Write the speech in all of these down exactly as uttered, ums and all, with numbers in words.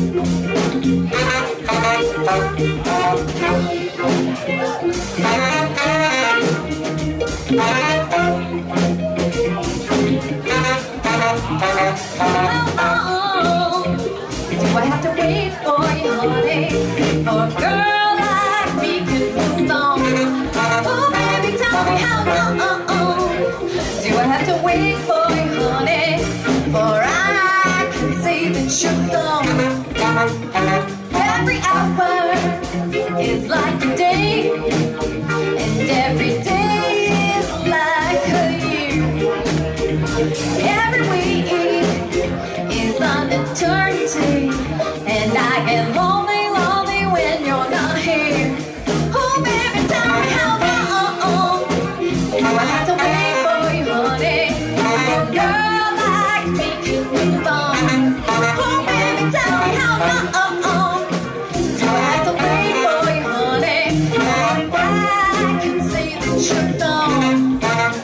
Do I have to wait for you, honey? For a girl like me can move on. Oh, baby, tell me how long. Do I have to wait for you, honey? For I can say that you're gone. Every hour is like a day, and every day is like a year. Every week is an eternity, and I get lonely, lonely when you're not here. Oh, baby, tell me how long do I have to wait for you, honey? A girl like me can move on. Oh, baby, tell me how long do I have to wait for you, honey? I can see that you're gone.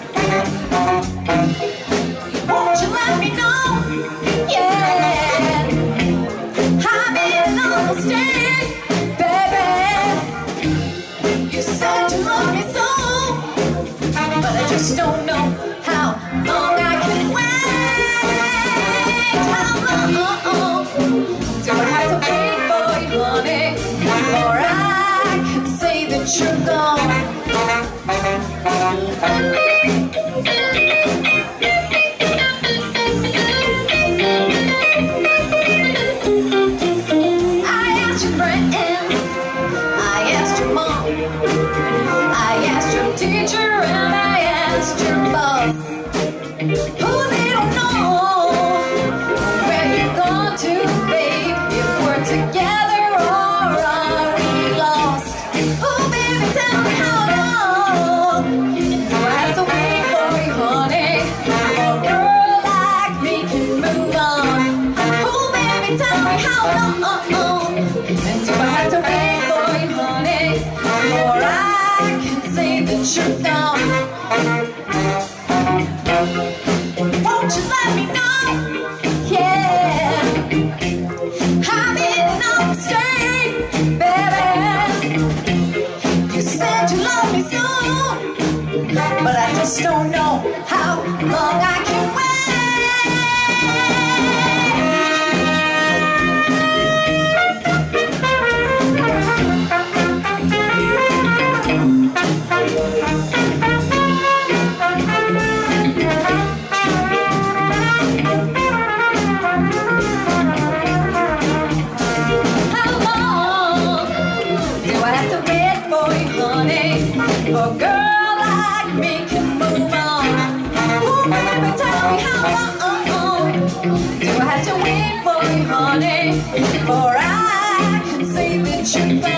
Won't you let me know? Yeah, I'm in on the stand, baby. You said you love me so, but I just don't know how long I can wait. How long do I have to wait for you, honey? Or I can say that you're gone. Teacher and I asked your boss, who they don't know where you've gone to, babe. If we're together or are we lost? Oh, baby, tell me how long do I have to wait for you, honey? A girl like me can move on. Oh, baby, tell me how long, and do I have to wait for you, honey? Or I can say that you're gone. Won't you let me know? Yeah, I'm in on the stage, baby. You said you love me so, but I just don't know how long I can wait. For a girl like me can move on. Oh, baby, tell me how long do I have to wait for you, honey? For I can say that you're gone.